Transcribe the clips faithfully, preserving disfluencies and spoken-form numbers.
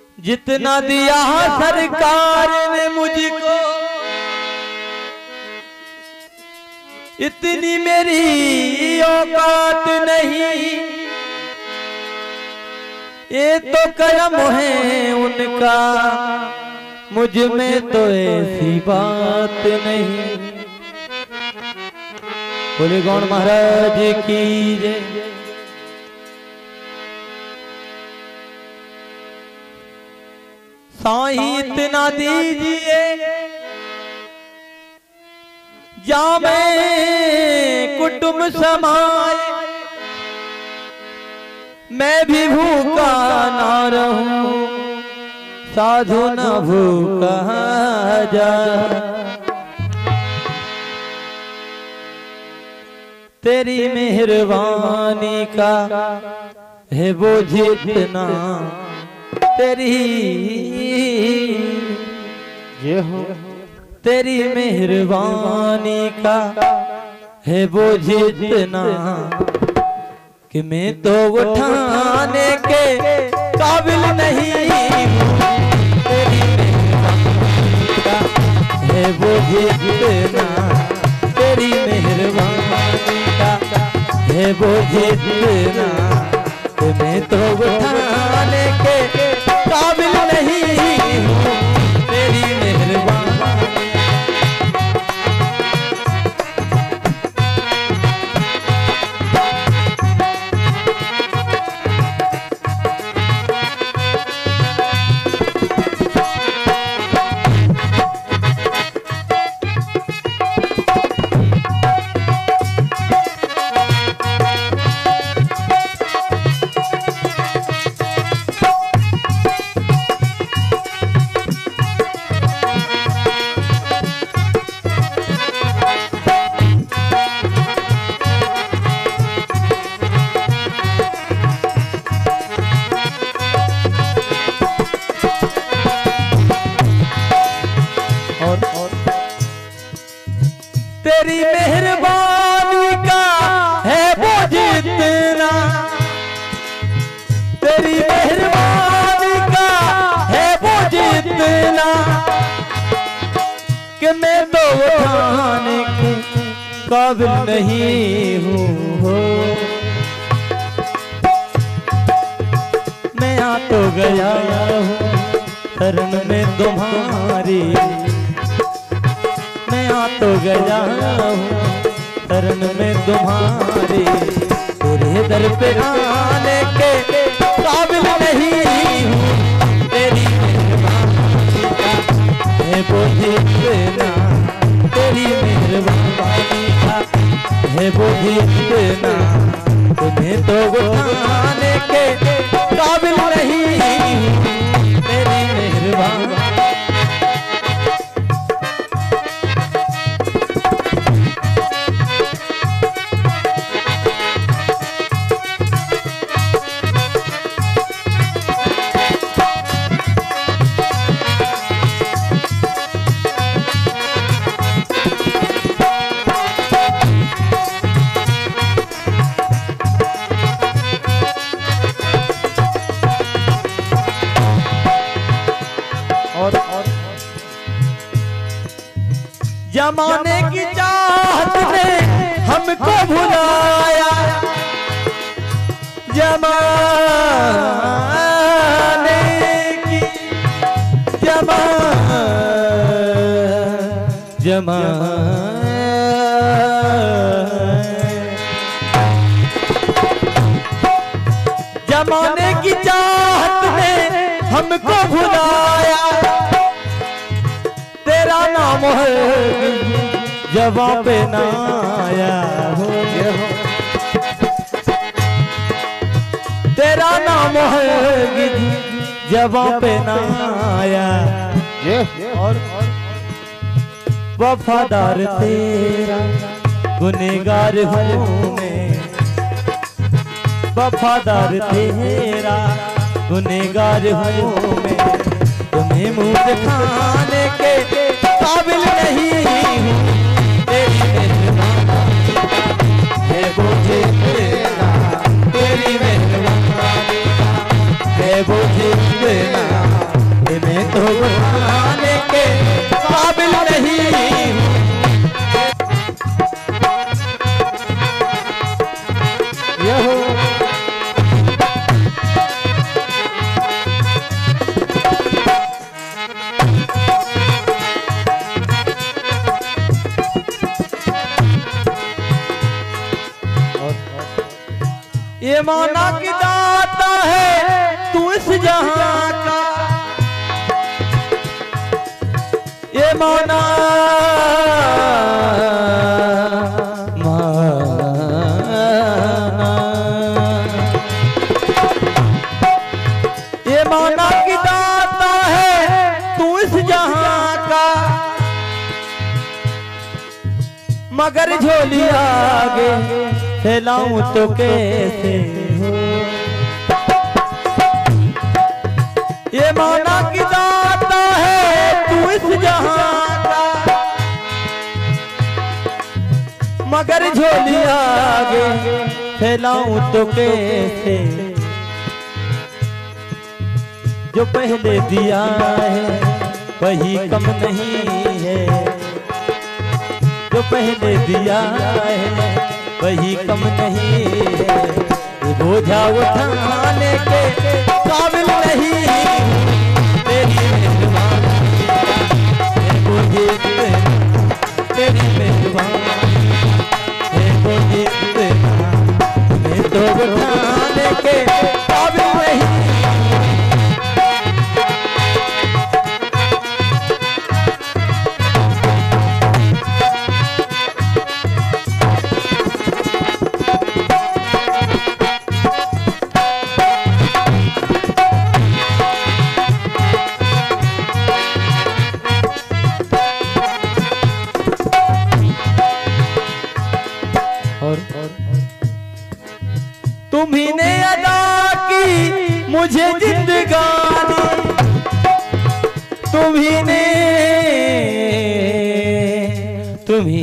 जितना दिया सरकार ने मुझको इतनी मेरी औकात नहीं। ये तो करम है उनका, मुझ में तो ऐसी बात नहीं। बोले गौड़ महाराज की जय। साईं इतना दीजिए या मैं कुटुंब समाए, मैं भी भूखा ना रहूं, साधु न भूखा जा। तेरी मेहरबानी का है वो जितना, तेरी ये हो तेरी मेहरबानी का है वो जितना, कि मैं तो उठाने के काबिल नहीं हूँ। तेरी मेहरबानी का है वो जितना, तेरी मेहरबानी का है वो जितना, कि मैं तो उठाने के काबिल नहीं हूँ। तेरी मेहरबानी तेरी मेहरबानी का है वो जितना, तेरी मेहरबानी का है वो जितना, कि मैं तो उठाने के काबिल नहीं हूँ। मैं आ तो गया हूँ शरण में तुम्हारी, मैं आ तो गया हूँ शरण में तुम्हारी, तेरे दर पे आने के काबिल नहीं हूँ। तेरी मेहरबानी का है वो जितना, तेरी मेहरबानी का है वो जितना, तुम्हें तो उठाने के काबिल नहीं हूँ। तेरी मेहरबानी जमाने की चाहत ने हमको भुलाया, जमाने की जमा जमा जमाने की चाहत ने हमको भुलाया, तेरा नाम है जवाब पे ना आया हो। तेरा नाम है जवाब पे ना आया, और वफादार तेरा गुनहगार हूँ मैं, वफादार तेरा गुनहगार हूँ मैं, तुम्हें मुँह दिखाने के काबिल नहीं हूँ। तेरी मेहरबानी है वो जितना, तेरी मेहरबानी है वो जितना, माना कि दाता है तू इस जहां का, ये माना ये माना कि दाता है तू इस जहां का, मगर झोली आगे फैलाऊं तो कैसे हो। ये माना कि दाता है तू इस जहां का, मगर झोली आगे फैलाऊं तो कैसे। जो पहले दिया है वही कम नहीं है, जो पहले दिया है वही कम नहीं है। बोझा उठाने के काबिल नहीं, तेरी मेहरबानी है मुझे तेरी मेहरबानी है मुझे मैं तो उठाने के काबिल नहीं। तुम्ही ने अदा की मुझे जिंदगानी, तुम्ही ने तुम्ही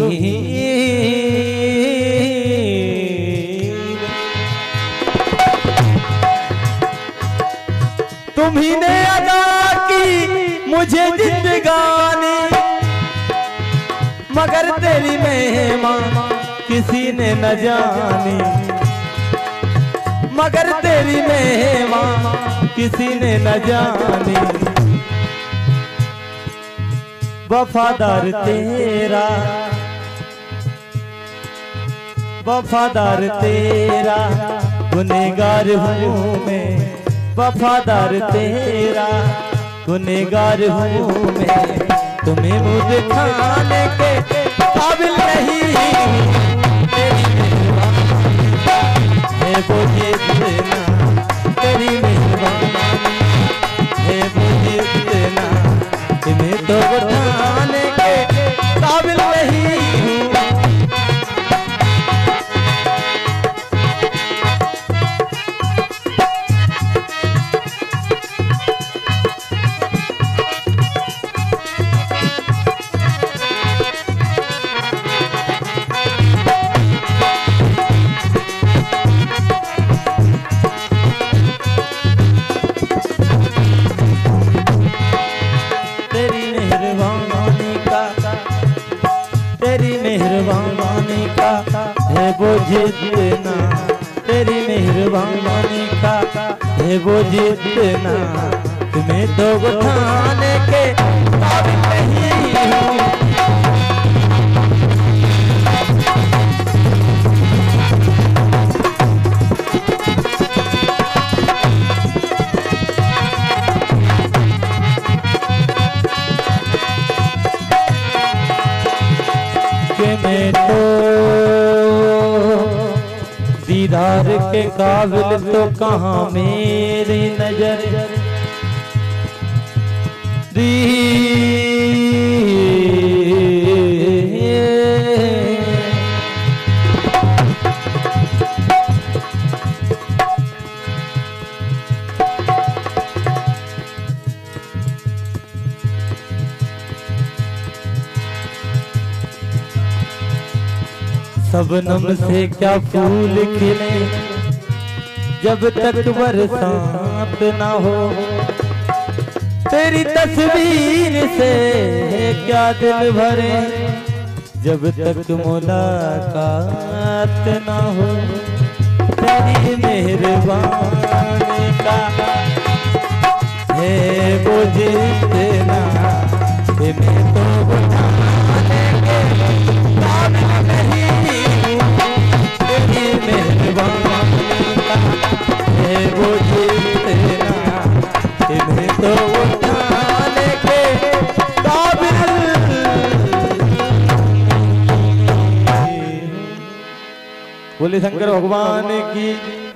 तुम्ही ने अदा की मुझे जिंदगानी, मगर तेरी महिमा किसी ने न जानी, मगर तेरी महिमा किसी ने न जानी। वफादार तेरा वफादार तेरा गुनहगार हूँ मैं, वफादार तेरा गुनहगार हूँ मैं। तुम्हें मुँह दिखाने के काबिल नहीं, तेरी मेहरबानी है मुझे देना, तेरी मेहरबानी है मुझे देना। तुम्हें तो उठाने के काबिल नहीं हूँ। मेहरबानी का है वो जितना, तेरी मेहरबानी का है वो जितना। तुम्हें तो उठाने के काबिल नहीं हूँ। मैं तो दीदार के काबिल तो कहाँ मेरी नजर दी। सबनम से क्या फूल खिले जब तक बरसात ना हो, तेरी तस्वीर से क्या दिल भरे जब तक मुलाकात ना हो। तेरी मेहरबानी का है वो जितना, मैं तो उठाने के काबिल नहीं। मेहरबानी का बोले शंकर भगवान की